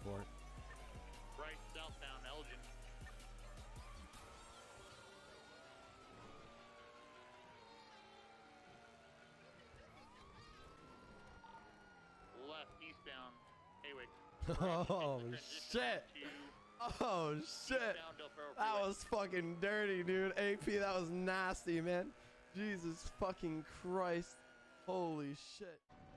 Airport. Right southbound Elgin. Left eastbound Haywick. Oh shit! Oh shit! That was fucking dirty, dude. AP, that was nasty, man. Jesus fucking Christ. Holy shit.